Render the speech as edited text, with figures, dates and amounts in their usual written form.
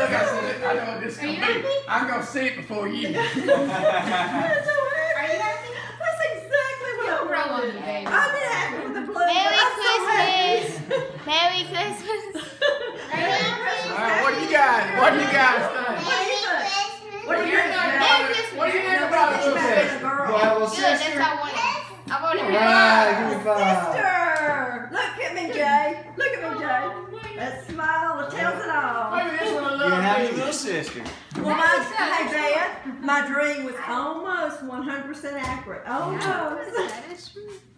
look, I said, I know what this is going to be. I'm going to see it before you. Are you happy? That's exactly what You'll I grow on wanted. you, baby. I've been happy with the blue. Merry but I'm so happy. Christmas. Merry Christmas. All right, what do you guys? What do you guys think? What do you think? What do you think? What do you think about It's this? about a girl. Well, Good, that's sister. what I wanted. I wanted her. Right, give me five. Sister! Look at me, Jay. Look at me, Jay. That smile that tells it all. Maybe this one a You little have bit. a little sister. Well, hey, Dad, my dream was almost 100% accurate. Almost. That is true.